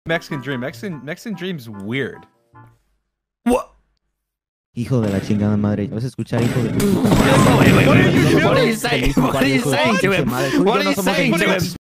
Mexican Dream. Mexican Dream's weird. What? Hijo de la chingada madre. ¿Vas a escuchar, hijo de tu puta What madre? are you saying? What are you saying to him? What are you saying to him?